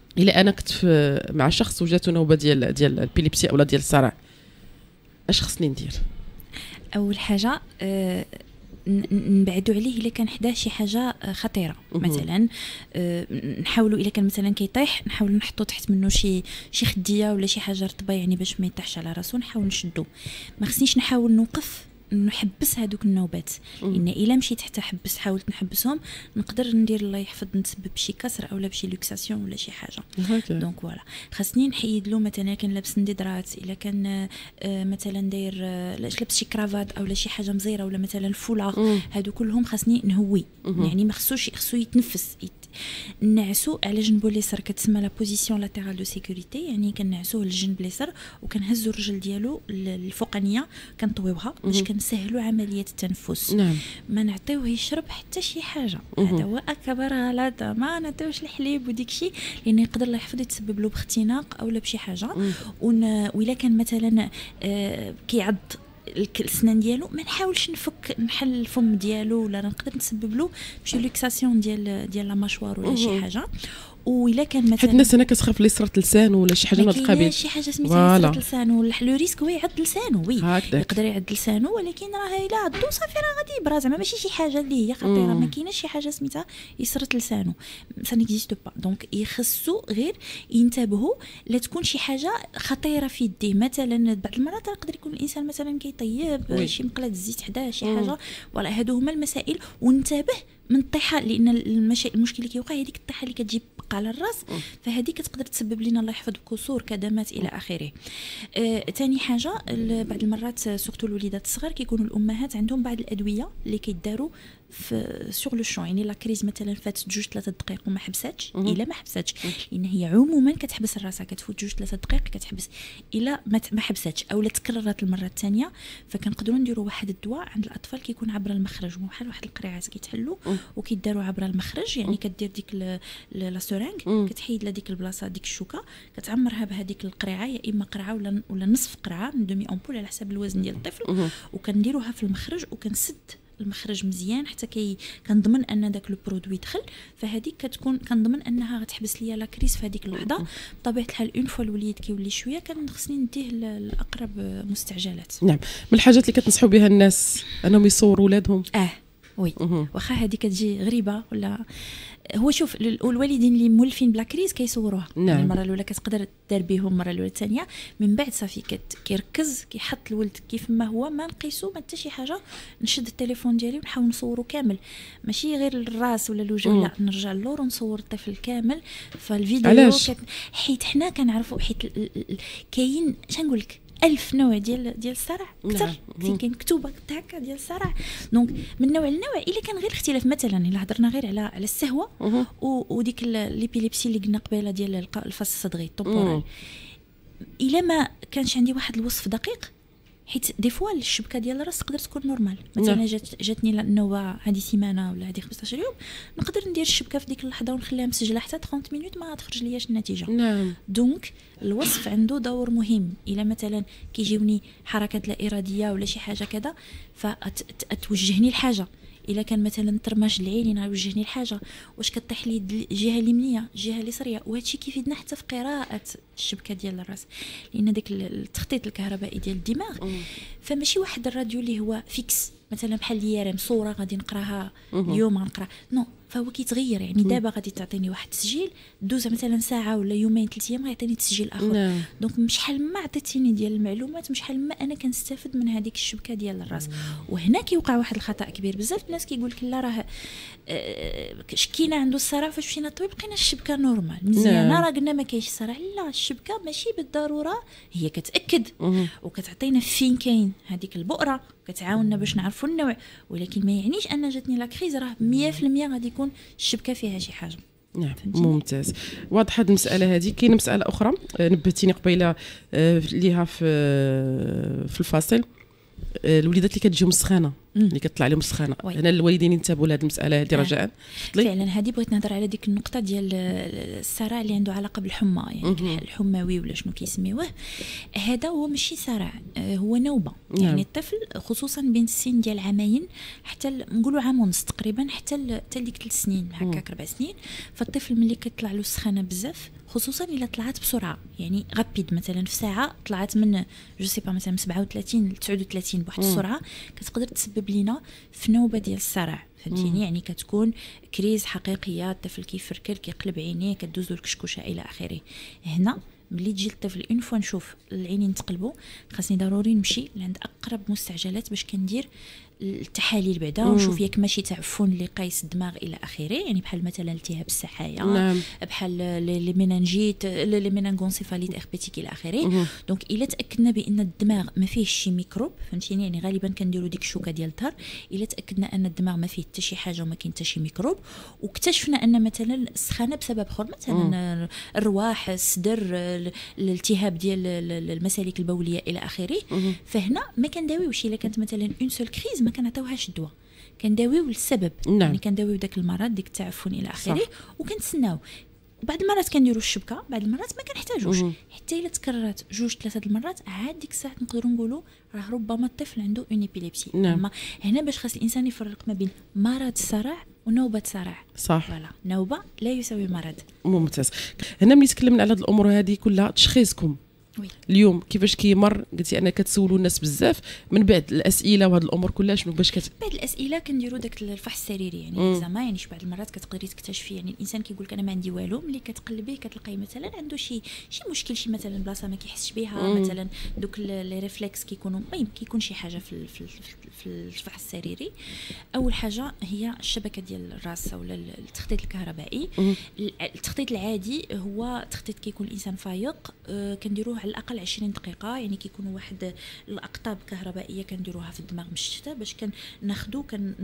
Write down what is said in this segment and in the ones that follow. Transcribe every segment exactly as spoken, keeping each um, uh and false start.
الا انا كنت مع شخص وجاته نوبه ديال ديال البيليبسي اولا ديال الصرع، اش خصني ندير؟ اول حاجه أه نبعدوا عليه الا كان حداه شي حاجه خطيره. مثلا أه نحاولوا الا كان مثلا كيطيح نحاولوا نحطوا تحت منه شي شي خديه ولا شي حاجه رطبه، يعني باش ما يطيحش على راسو، نحاول نشدو. ما خصنيش نحاول نوقف نحبس هذوك النوبات، لان الا مشيت حتى حبس حاولت نحبسهم نقدر ندير الله يحفظ نتسبب شي كسر اولا بشي لوكساسيون ولا شي حاجه. دونك فوالا خاصني نحيد له. مثلا كان لابس ندرات، الا كان آه مثلا داير آه لابس شي كرافات اولا شي حاجه مزيره ولا مثلا الفولاغ، هادو كلهم خاصني نهوي. يعني ما خصوش خصو يتنفس نعسو على جنبو اليسار، كتسمى لا بوزيسيون لاتيرال دو سيكوريتي، يعني كنعسوه للجنب اليسار وكنهزو الرجل ديالو الفوقانيه كنطويوها باش كنسهلوا عمليه التنفس. نعم. ما نعطيوه يشرب حتى شي حاجه، هذا هو اكبر غلط. ما نعطيوش الحليب وديك شي، لان يقدر الله يحفظ يتسبب له باختناق اولا بشي حاجه. وإلا كان مثلا آه كيعض السنان ديالو ما نحاولش نفك نحل الفم ديالو، ولا نقدر نسبب له شي لوكساسيون ديال ديال لا ماشوار ولا شي حاجه. وإلا كان مثلا حيت الناس هنا كتخاف ليسرة لسان ولا شي حاجه من هذا القبيل، شي حاجه سميتها يسرة لسانو، لو ريسك هو يعض لسانو. وي يقدر يعض لسانو، ولكن راه الا عضو صافي راه غادي يبرا، زعما ماشي شي حاجه اللي هي خطيره. ما كايناش شي حاجه سميتها يسرة لسانو، سا نيكزيست با. دونك يخصو غير ينتبهوا لا تكون شي حاجه خطيره في يديه. مثلا بعض المرات يقدر يكون الانسان مثلا كيطيب شي مقله الزيت حداه شي حاجه، ولا هادو هما المسائل. وننتبه من الطيحه، لان المشا... المشكل اللي كيوقع هي ديك الطيحه اللي كتجي على الراس، فهذه كتقدر تسبب لنا الله يحفظ كسور كدمات الى اخره. ثاني آه، حاجه بعض المرات سورتو الوليدات الصغار كيكونوا الامهات عندهم بعض الادويه اللي كيداروا في سور لو شون، يعني لا كريز مثلا فاتت جوج ثلاثه دقائق وما حبساتش، الا ما حبساتش لان هي عموما كتحبس الراسها، كتفوت جوج ثلاثه دقائق كتحبس، الا ما حبساتش او لا تكررت المره الثانيه فكنقدروا نديروا واحد الدواء عند الاطفال كيكون عبر المخرج، بحال واحد القريعات كيتحلوا وكيداروا عبر المخرج. يعني كدير ديك لا سورانغ كتحيد لا ديك البلاصه ديك الشوكه، كتعمرها بهذيك القريعه، يا اما قرعه ولا ولا نصف قرعه من دومي امبول على حسب الوزن ديال الطفل، وكنديروها في المخرج وكنسد المخرج مزيان حتى كي كنضمن ان داك لو برودوي دخل. فهذيك كتكون كنضمن انها غتحبس ليا لا كريس في هذيك اللحظه. بطبيعه الحال اون فوا الوليد كيولي شويه كان خصني نديه لاقرب مستعجلات. نعم. من الحاجات اللي كتنصحوا بها الناس انهم يصوروا ولادهم. اه وي واخا هذه كتجي غريبه ولا هو شوف الوالدين اللي مولفين بلا كريز كيصوروها. نعم. المره الاولى كتقدر دار بهم، المره الاولى الثانيه من بعد صافي كيركز كيحط الولد كيف ما هو، ما نقيسو ما حتى شي حاجه. نشد التليفون ديالي ونحاول نصورو كامل، ماشي غير الراس ولا الوجه، لا نرجع للور ونصور الطفل كامل. فالفيديو كت... حيت حنا كنعرفوا حيت ال... ال... ال... كاين شنقول لك ألف نوع ديال ديال الصرع اكثر. فين كاين مكتوبه هكا ديال الصرع. دونك من نوع لنوع، الا كان غير اختلاف مثلا الا هضرنا غير على على السهوه وديك ليبيليبسي اللي قلنا قبيله ديال الفاس الصدغي الطومبورال، الا ما كانش عندي واحد الوصف دقيق، حيت دي فوا الشبكه ديال الراس تقدر تكون نورمال. مثلا جات جاتني النوبه هذه سيمانه ولا هذه خمسطاش يوم، نقدر ندير الشبكه في ديك اللحظه ونخليها مسجله حتى ثلاثين مينوت ما تخرج لياش النتيجه. نعم. دونك الوصف عنده دور مهم. الا مثلا كيجيوني حركات لا اراديه ولا شي حاجه كذا فتوجهني الحاجه. الا كان مثلا طرماش العين غيوجهني الحاجه، واش كطيح لي الجهه اليمنيه الجهه اليسريه. وهادشي كيفيدنا حتى في قراءه الشبكه ديال الراس، لان داك التخطيط الكهربائي ديال الدماغ فماشي واحد الراديو اللي هو فيكس مثلا بحال اليارم صوره غادي نقراها اليوم غنقرا نو، فهو كيتغير. يعني دابا غادي تعطيني واحد التسجيل دوز مثلا ساعه ولا يومين ثلاث ايام غيعطيني تسجيل اخر. نعم. دونك شحال ما عطيتيني ديال المعلومات شحال ما انا كنستافد من هذيك الشبكه ديال الراس. وهنا كيوقع واحد الخطا كبير بزاف. الناس كيقول لك لا راه شكينا عنده الصرع فاش مشينا للطبيب لقينا الشبكه نورمال مزيانه، راه قلنا ما كاينش الصرع. لا، الشبكه ماشي بالضروره هي كتاكد وكتعطينا فين كاين هذيك البؤره، كتعاوننا باش نعرفوا النوع، ولكن ما يعنيش ان جاتني لا كريز راه مية في المية غادي يكون الشبكه فيها شي حاجه. نعم ممتاز. واضحه المساله هذه. كاينه مساله اخرى نبهتيني قبيله ليها في في الفاصل، الوليدات اللي كتجيهم السخانه اللي كتطلع لهم السخانه. هنا الوالدين ينتبهوا لهذه المساله هذه رجاء. فعلا هذه بغيت نهضر على ديك النقطه ديال الصرع اللي عنده علاقه بالحمى، يعني الحماوي ولا شنو كيسميوه. هذا هو ماشي صرع، هو نوبه. يعني نعم. الطفل خصوصا بين السن ديال عامين حتى نقولوا عام ونص تقريبا حتى حتى ديك ثلاث سنين هكاك اربع سنين، فالطفل ملي كتطلع له السخانه بزاف خصوصا الا طلعت بسرعه، يعني غابيد مثلا في ساعه طلعت من جو سي با مثلا من سبعة وثلاثين ل تسعة وثلاثين بواحد السرعه، كتقدر تسبب لينا في نوبه ديال الصرع، فهمتيني؟ يعني كتكون كريز حقيقيه، الطفل كيفركر كيقلب عينيه كدوزو الكشكوشه الى اخره. هنا ملي تجي الطفل اون فوا نشوف العينين تقلبوا، خاصني ضروري نمشي لعند اقرب مستعجلات باش كندير التحاليل بعدا ونشوف ياك ماشي تعفن اللي قايس الدماغ الى اخره، يعني بحال مثلا التهاب السحايا، نعم. بحال لي مينانجيت لي مينانغونسيفاليت اربيتيك الى اخره. دونك الا تاكدنا بان الدماغ ما فيهش شي ميكروب، فهمتيني؟ يعني غالبا كنديروا ديك الشوكه ديال الظهر، الا تاكدنا ان الدماغ ما فيه حتى شي حاجه وما كاين حتى شي ميكروب، واكتشفنا ان مثلا السخانه بسبب اخر، مثلا الرواح، الصدر، الالتهاب ديال المسالك البوليه الى اخره، فهنا ما كنداويوش. الا كانت مثلا اون سول كريز ما كنعطيوهاش الدواء، كنداويو السبب، نعم. يعني كنداويو داك المرض، ديك التعفن الى اخره، وكنتسناو. بعض المرات كنديروا الشبكه، بعض المرات ما كنحتاجوش، حتى الا تكررت جوج ثلاثه المرات عاد ديك الساعه نقدروا نقولوا راه ربما الطفل عنده اون ايبيليبسي. نعم. هنا باش خاص الانسان يفرق ما بين مرض الصرع ونوبه صرع. صح. فوالا، نوبه لا يساوي مرض. ممتاز. هنا ملي تكلمنا على هذه الامور هذه كلها، تشخيصكم وي. اليوم كيفاش كيمر؟ قلتي انا كتسولوا الناس بزاف من بعد الاسئله وهاد الامور كلها شنو باش كت... بعد الاسئله كنديروا داك الفحص السريري، يعني زعما يعني بعض المرات كتقدري تكتشفي، يعني الانسان كيقول لك انا ما عندي والو، ملي كتقلبيه كتلقاي مثلا عنده شي شي مشكل، شي مثلا بلاصه ما كيحسش بها، مم. مثلا دوك لي ريفلكس كيكونوا المهم كيكون شي حاجه في في في الفحص السريري. اول حاجه هي الشبكه ديال الراس ولا التخطيط الكهربائي. مم. التخطيط العادي هو تخطيط كيكون الانسان فايق، أه كنديروه على الاقل عشرين دقيقه، يعني كيكونوا واحد الاقطاب كهربائيه كنديروها في الدماغ مشتته باش كناخذوا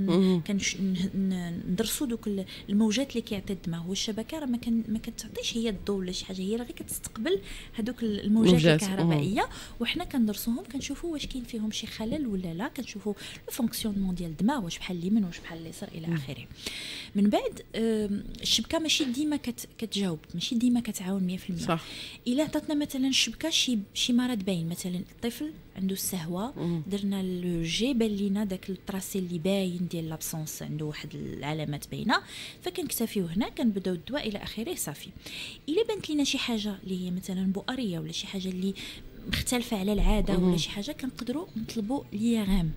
كندرسوا دوك الموجات اللي كيعطي الدماغ. والشبكه راه ما كان ما كتعطيش هي الضوء ولا شي حاجه، هي راه غير كتستقبل هذوك الموجات الكهربائيه، وحنا كندرسوهم كنشوفوا واش كاين فيهم شي خلل ولا لا، كنشوفوا الفونكسيونمون ديال الدماغ، واش بحال اليمين واش بحال اليسار الى اخره. من بعد الشبكه ماشي ديما كتجاوب، ماشي ديما كتعاون مية في المية. صح. الا عطاتنا مثلا الشبكه شي شي مرض باين، مثلا الطفل عنده السهوه، درنا لو جي بان لينا داك التراسي اللي باين ديال لابسونس، عنده واحد العلامات باينه، فكنكتفيو هنا كنبداو الدواء الى اخره صافي. الا بانت لينا شي حاجه اللي هي مثلا بؤريه ولا شي حاجه اللي مختلفه على العاده ولا شي حاجه، كنقدروا نطلبوا ليغام.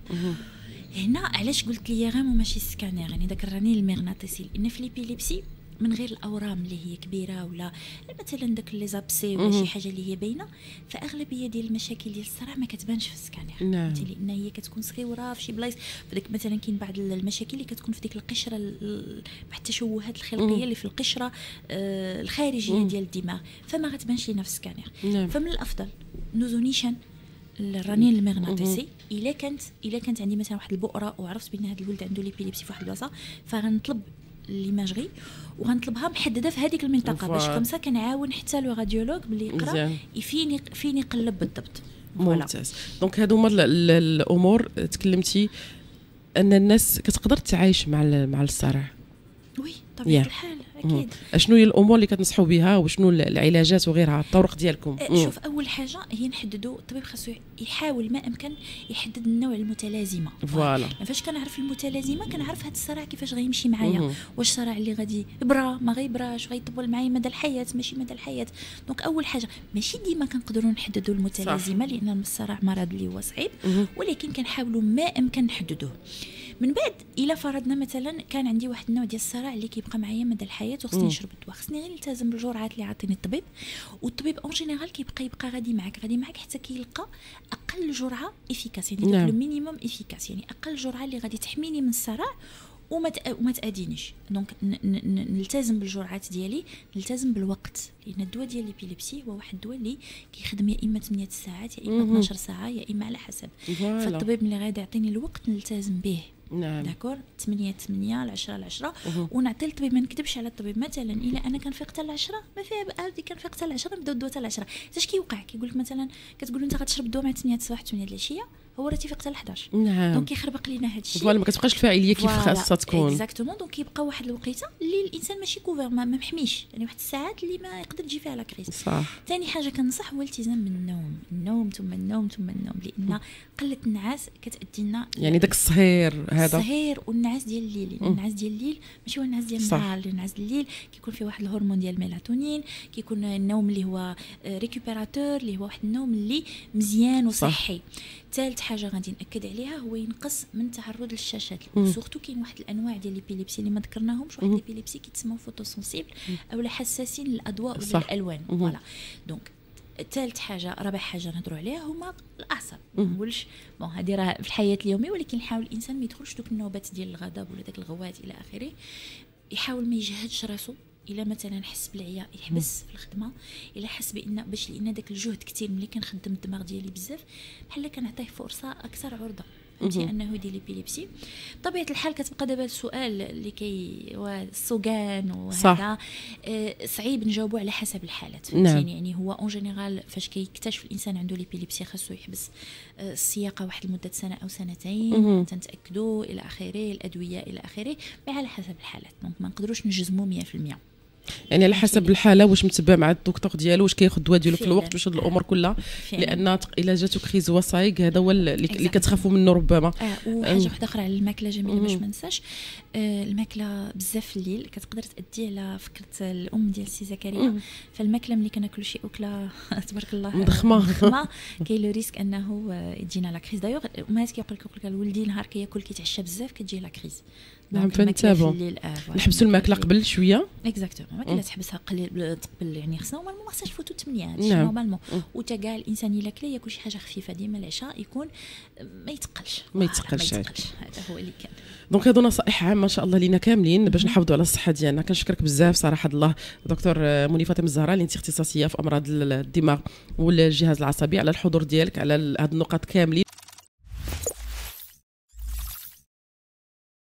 هنا علاش قلت ليغام وماشي السكانير، يعني داك الرنين المغناطيسي، لان في ليبيليبسي من غير الاورام اللي هي كبيره ولا مثلا داك لي زابسي ولا شي حاجه اللي هي باينه، فاغلبيه ديال المشاكل ديال الصرع ما كتبانش في السكانير. نعم. لان هي كتكون صغيره في شي بلايص، فداك مثلا كاين بعض المشاكل اللي كتكون في ديك القشره، بعض التشوهات الخلقيه اللي في القشره آه الخارجيه مم. ديال الدماغ، فما غتبانش لينا في السكانير. نعم. فمن الافضل ندوزو نيشان الرنين المغناطيسي. الا كانت الا كانت عندي مثلا واحد البؤره وعرفت بان هذا الولد عنده ليبيليبسي في واحد البلاصه، فغنطلب ليماجري وغنطلبها محدده في هذيك المنطقه، باش كمسا كنعاون حتى لو راديولوج باللي يقرا فين فين يقلب بالضبط. ممتاز. دونك هادو هما الامور تكلمتي ان الناس كتقدر تعايش مع مع الصرع. وي طبيعه الحال اكيد. اشنو هي الامور اللي كتنصحوا بها وشنو العلاجات وغيرها، الطرق ديالكم؟ شوف، اول حاجه هي نحددوا، الطبيب خاصو يحاول ما امكن يحدد النوع المتلازمه. فوالا. فاش كنعرف المتلازمه كنعرف هذا الصرع كيفاش غيمشي معايا، واش صرع اللي غادي يبرا ما غيبراش، غيطول معايا مدى الحياه ماشي مدى الحياه. دونك اول حاجه ماشي ديما كنقدروا نحددوا المتلازمه، لان الصرع مرض اللي هو صعيب، ولكن كنحاولوا ما امكن نحددوه. من بعد الا فرضنا مثلا كان عندي واحد النوع ديال الصرع اللي كيبقى معايا مدى الحياه وخصني نشرب الدواء، خصني غير نلتزم بالجرعات اللي عاطيني الطبيب، والطبيب اون جينيرال كيبقى يبقى غادي معك غادي معك حتى كيلقى اقل جرعه افيكاس، يعني نعم. لو مينيموم افيكاس، يعني اقل جرعه اللي غادي تحميني من الصرع وما وما تادينيش. دونك نلتزم بالجرعات ديالي، نلتزم بالوقت، لان الدواء ديال الابيليبسي هو واحد الدواء اللي كيخدم يا اما ثمانية ساعات يا اما اثناش ساعه يا اما على حسب. فالطبيب ملي غادي يعطيني الوقت نلتزم به. نعم. داكور، ثمانية ثمانية العشرة العشرة، ونعطي الطبيب، ما نكذبش على الطبيب. مثلا الا انا كنفيق حتى العشرة ما فيها بأردي، كنفيق حتى العشرة نبداو الدواء حتى العشرة. اش كيوقع؟ كيقول لك مثلا كتقول له انت غتشرب الدواء مع ثمانية الصباح ثمانية العشيه، هو راه تيفيق حتى ل حداش. نعم. دونك كيخربق لينا هذا الشيء. فوالا ما كتبقاش الفاعليه كيف خاصها تكون. اكزاكتومون. دونك كيبقى واحد الوقيته اللي الانسان ماشي كوفير، ما محميش، يعني واحد الساعات اللي ما يقدر تجي فيها لا كريز. صح. ثاني حاجه كنصح هو الالتزام بالنوم، النوم ثم النوم ثم النوم، لان قله النعاس كتادي لنا يعني داك الصهير هذا الصهير والنعاس ديال الليل. النعاس ديال الليل ماشي هو النعاس ديال النهار. النعاس ديال الليل كيكون فيه واحد الهرمون ديال الميلاتونين، كيكون النوم اللي هو ريكوبيراتور، اللي هو واحد النوم اللي مزيان وصحي. ثالث حاجه غادي ناكد عليها هو ينقص من التعرض للشاشات، وسورتو كاين واحد الانواع ديال الابيليبسي اللي ما ذكرناهمش، واحد الابيليبسي كيتسموا فوتوسنسيبل او حساسين للاضواء والالوان. فوالا. دونك ثالث حاجه رابع حاجه نهضروا عليها هما الاعصاب. ما نقولش بون هذه راه في الحياه اليوميه، ولكن نحاول الانسان ما يدخلش دوك النوبات ديال الغضب ولا داك الغوات الى اخره. يحاول ما يجهدش راسو، الا مثلا حس بالعياء يحبس في الخدمه، الا حس بان باش لان داك الجهد كثير ملي كنخدم الدماغ ديالي بزاف بحال كنعطيه فرصه اكثر عرضه فهمتي انه يدير ليبيليبسي. بطبيعه الحال كتبقى دابا السؤال اللي كي السوغان وهذا آه صعيب نجاوبوا على حسب الحالات فهمتيني. نعم. يعني هو اون جينيرال فاش كيكتشف الانسان عنده ليبيليبسي خاصو يحبس آه السياقه واحد لمده سنه او سنتين تنتاكدوا الى اخره، الادويه الى اخره، على حسب الحالات. دونك ما نقدروش نجزموا مية في المية. يعني على حسب الحاله واش متبع مع الدكتور ديالو، واش كياخذ الدواء ديالو في الوقت، واش هاد الامور كلها. لان الا جاتو كريز وصايق هذا هو اللي كتخافوا منه ربما. اه وحاجه واحده اخرى على الماكله جميله باش ما ننساش. آه الماكله بزاف في الليل كتقدر تادي على فكره الام ديال سي زكريا. فالماكله ملي كناكلوا شي اكله تبارك الله مضخمه مضخمه كاين لو ريسك انه يجينا لا كريز. دايوغ امهات كيقول لك الولدي نهار كياكل كيتعشى بزاف كتجي لا كريز. نعم فنتابعوا نحبسوا الماكله قبل شويه. اكزاكتومون ما كاين تحبسها قليل قبل، يعني خصنا نورمالمون ما خصهاش نفوتوا ثمانية هادشي نورمالمون. وتا كاع الانسان الا كلا ياكل شي حاجه خفيفه ديما العشاء يكون ما يتقلش ما يتقلش. هذا هو اللي كان. دونك هادو نصائح عامه ان شاء الله لينا كاملين باش نحافظوا على الصحه ديالنا. كنشكرك بزاف صراحه الله دكتور منى فاطمه الزهراء اللي انت اختصاصيه في امراض الدماغ والجهاز العصبي على الحضور ديالك على هاد النقاط كاملين.